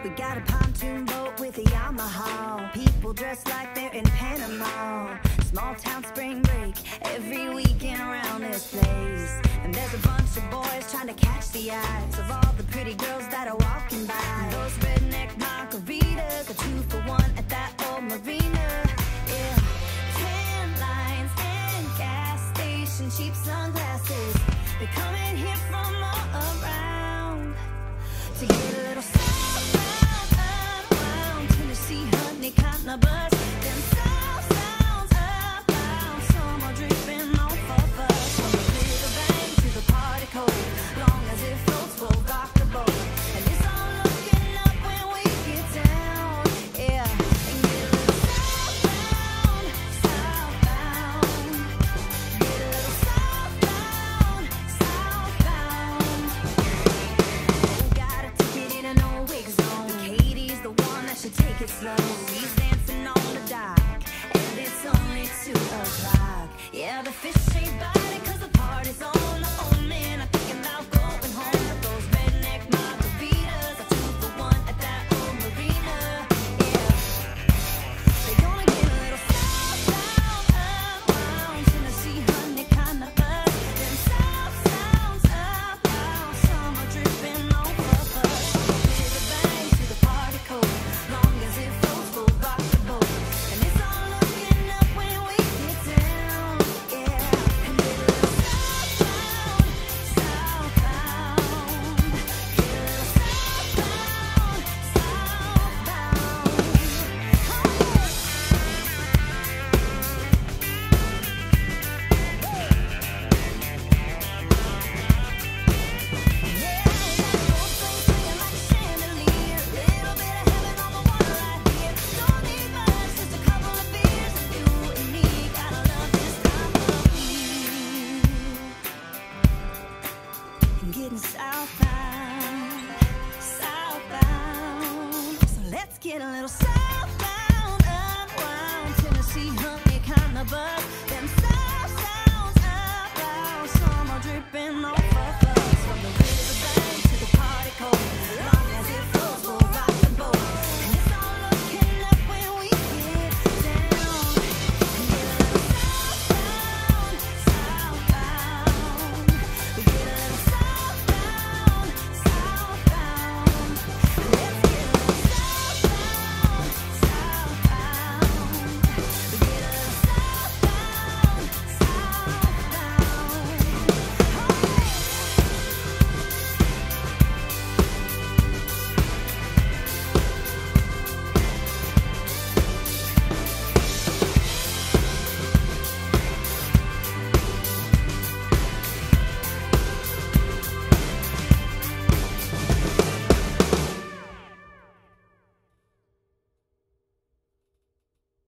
We got a pontoon boat with a Yamaha. People dressed like they're in Panama. Small town spring break every weekend around this place. And there's a bunch of boys trying to catch the eyes of all the pretty girls that are walking by. Those redneck margaritas, a 2 for 1 at that old marina. Yeah, tan lines and gas station, cheap sunglasses. They're coming here from all around to get a little southbound, unwound. Tennessee honey, cotton a bus. Them south sounds upbound, summer dripping off of us. From the riverbank to the party cove, long as it floats, we'll rock the boat. And it's all looking up when we get down, yeah. And get a little southbound, southbound. Get a little southbound, southbound. Oh, got a ticket in an old wig zone. Katie's the one that should take it slow. He's dancing on the dock, and it's only 2 o'clock. Yeah, the fish ain't biting 'cause the party's on. The old men are thinking about going home. But those redneck margaritas are 2 for 1 at that old marina. Yeah, they're gonna get a little southbound, unwound. Tennessee honey, kind of buzz. Them south sounds upbound, summer dripping off of us. From the riverbank to the party cove, long as it floats, we'll rock the boat. And it's all looking up when we get down, yeah. And get a little southbound, southbound. Get a little southbound, southbound. Yeah, that old thing swinging like a chandelier. Little bit of heaven on the water right here. Don't need much, just a couple of beers. And you and me gotta love this time of year. And getting southbound, southbound. So let's get a little southbound.